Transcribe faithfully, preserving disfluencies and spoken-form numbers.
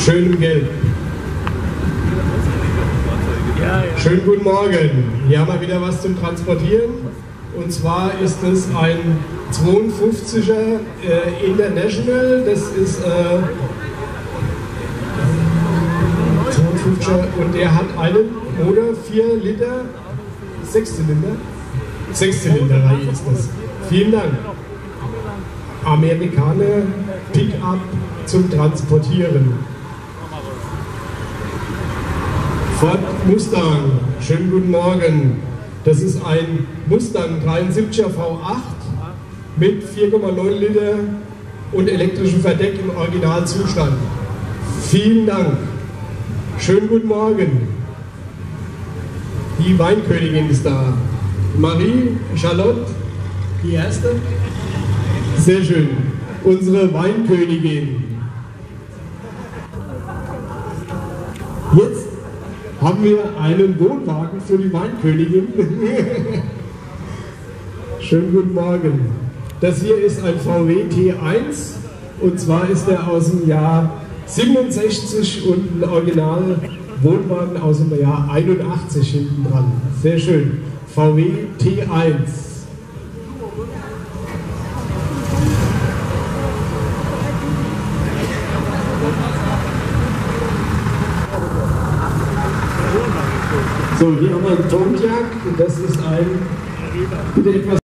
schönem Gelb. Schönen guten Morgen. Hier haben wir wieder was zum Transportieren. Und zwar ist es ein zweiundfünfziger äh, International. Das ist äh, zweiundfünfziger und der hat einen Motor, vier Liter, sechs Zylinder. sechs Zylinderreihe ist das. Vielen Dank. Amerikaner Pickup zum Transportieren. Ford Mustang, schönen guten Morgen. Das ist ein Mustang dreiundsiebziger V acht mit vier Komma neun Liter und elektrischem Verdeck im Originalzustand. Vielen Dank. Schönen guten Morgen. Die Weinkönigin ist da. Marie, Charlotte, die erste. Sehr schön. Unsere Weinkönigin. Jetzt haben wir einen Wohnwagen für die Weinkönigin. Schönen guten Morgen. Das hier ist ein V W T eins und zwar ist er aus dem Jahr siebenundsechzig und ein Original Wohnwagen aus dem Jahr einundachtzig hinten dran. Sehr schön. V W T eins. So, hier haben wir einen Pontiac, das ist ein, bitte etwas